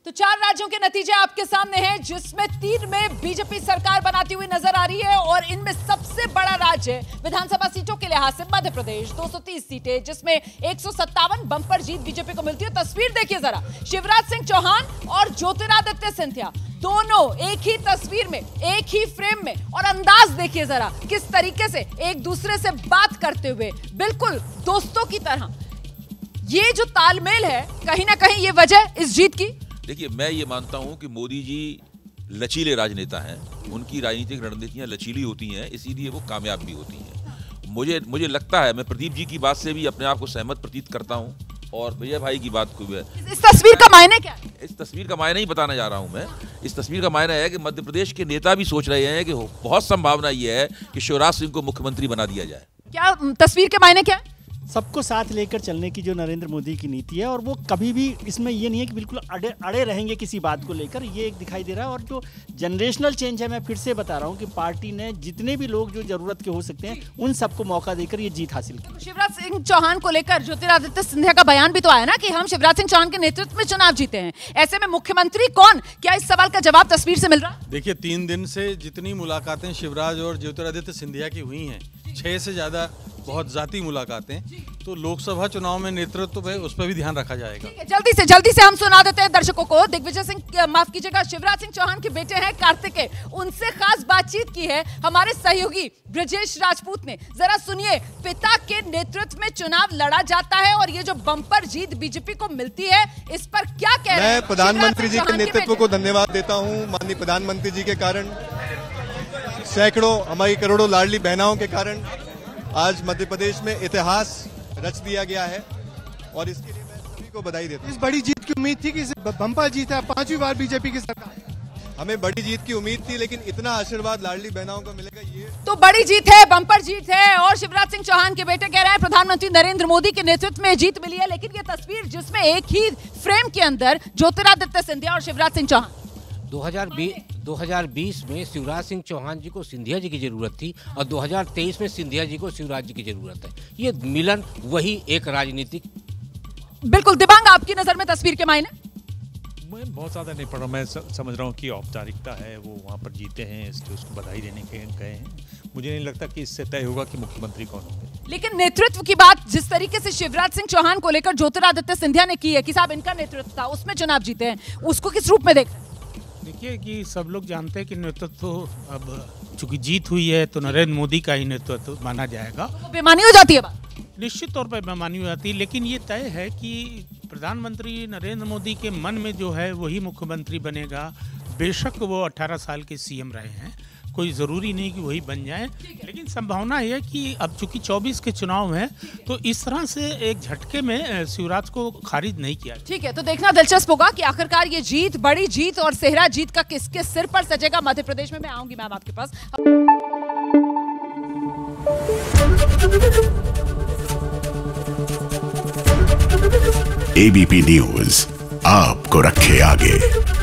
तो 4 राज्यों के नतीजे आपके सामने हैं, जिसमें 3 में बीजेपी सरकार बनाती हुई नजर आ रही है और इनमें सबसे बड़ा राज्य विधानसभा सीटों के लिहाज से मध्य प्रदेश 230 सीटें, जिसमें 157 बंपर जीत बीजेपी को मिलती है। तस्वीर देखिए जरा, शिवराज सिंह चौहान और ज्योतिरादित्य सिंधिया दोनों एक ही तस्वीर में, एक ही फ्रेम में, और अंदाज देखिए जरा किस तरीके से एक दूसरे से बात करते हुए, बिल्कुल दोस्तों की तरह। ये जो तालमेल है, कहीं ना कहीं ये वजह इस जीत की। देखिए, मैं ये मानता हूं कि मोदी जी लचीले राजनेता हैं, उनकी राजनीतिक रणनीतियां लचीली होती हैं, इसीलिए वो कामयाब भी होती हैं। मुझे लगता है, मैं प्रदीप जी की बात से भी अपने आप को सहमत प्रतीत करता हूं और भैया भाई की बात को भी। इस तस्वीर का मायने क्या है? इस तस्वीर का मायने ही बताना जा रहा हूं मैं। इस तस्वीर का मायना है कि मध्य प्रदेश के नेता भी सोच रहे हैं कि बहुत संभावना ये है कि शिवराज सिंह को मुख्यमंत्री बना दिया जाए। क्या तस्वीर के मायने क्या है? सबको साथ लेकर चलने की जो नरेंद्र मोदी की नीति है, और वो कभी भी इसमें ये नहीं है कि बिल्कुल अड़े रहेंगे किसी बात को लेकर, ये एक दिखाई दे रहा है। और जो जनरेशनल चेंज है, मैं फिर से बता रहा हूँ कि पार्टी ने जितने भी लोग जो जरूरत के हो सकते हैं, उन सबको मौका देकर ये जीत हासिल की। शिवराज सिंह चौहान को लेकर ज्योतिरादित्य सिंधिया का बयान भी तो आया ना कि हम शिवराज सिंह चौहान के नेतृत्व में चुनाव जीते हैं। ऐसे में मुख्यमंत्री कौन, क्या इस सवाल का जवाब तस्वीर से मिल रहा है? देखिए, 3 दिन से जितनी मुलाकातें शिवराज और ज्योतिरादित्य सिंधिया की हुई हैं, 6 से ज्यादा बहुत जाती मुलाकातें, तो लोकसभा चुनाव में नेतृत्व पे उस पर भी ध्यान रखा जाएगा। जल्दी से हम सुना देते हैं दर्शकों को। दिग्विजय सिंह, माफ कीजिएगा, शिवराज सिंह चौहान के बेटे हैं कार्तिकेय, उनसे खास बातचीत की है हमारे सहयोगी ब्रजेश राजपूत ने। जरा सुनिए, पिता के नेतृत्व में चुनाव लड़ा जाता है और ये जो बंपर जीत बीजेपी को मिलती है, इस पर क्या कह रहे हैं? मैं प्रधानमंत्री जी के नेतृत्व को धन्यवाद देता हूँ। माननीय प्रधानमंत्री जी के कारण, सैकड़ों हमारी करोड़ों लाडली बहनाओं के कारण आज मध्य प्रदेश में इतिहास रच दिया गया है और इसके लिए मैं सभी को बधाई देता हूं। इस बड़ी जीत की उम्मीद थी कि बंपर जीत है, 5वीं बार बीजेपी की सरकार। हमें बड़ी जीत की उम्मीद थी, लेकिन इतना आशीर्वाद लाडली बहनाओं को मिलेगा, ये तो बड़ी जीत है, बंपर जीत है। और शिवराज सिंह चौहान के बेटे कह रहे हैं प्रधानमंत्री नरेंद्र मोदी के नेतृत्व में जीत मिली है। लेकिन ये तस्वीर जिसमें एक ही फ्रेम के अंदर ज्योतिरादित्य सिंधिया और शिवराज सिंह चौहान, 2020 में शिवराज सिंह चौहान जी को सिंधिया जी की जरूरत थी और 2023 में सिंधिया जी को शिवराज जी की जरूरत है। ये मिलन वही एक राजनीतिक। बिल्कुल। दिबांग, आपकी नजर में तस्वीर के मायने? मैं बहुत ज़्यादा नहीं पढ़ रहा, मैं समझ रहा हूँ कि औपचारिकता है, वो वहाँ पर जीते हैं इसलिए उसको बधाई देने के गए हैं। मुझे नहीं लगता कि इससे तय होगा कि मुख्यमंत्री कौन होंगे। लेकिन नेतृत्व की बात जिस तरीके से शिवराज सिंह चौहान को लेकर ज्योतिरादित्य सिंधिया ने की है कि साहब इनका नेतृत्व था, उसमें चुनाव जीते हैं, उसको किस रूप में देख? देखिए कि सब लोग जानते हैं कि नेतृत्व तो अब चूंकि जीत हुई है तो नरेंद्र मोदी का ही नेतृत्व माना जाएगा। तो बेमानी हो जाती है बात? निश्चित तौर पर बेमानी हो जाती है, लेकिन ये तय है कि प्रधानमंत्री नरेंद्र मोदी के मन में जो है वही मुख्यमंत्री बनेगा। बेशक वो 18 साल के सीएम रहे हैं, कोई ज़रूरी नहीं कि वही बन जाए, लेकिन संभावना है कि अब चूंकि 24 के चुनाव हैं तो इस तरह से एक झटके में शिवराज को खारिज नहीं किया। ठीक है, तो देखना दिलचस्प होगा कि आखिरकार ये जीत, बड़ी जीत और सेहरा जीत का किसके सिर पर सजेगा मध्य प्रदेश में। मैं आऊंगी मैम आपके पास। एबीपी न्यूज आपको रखे आगे।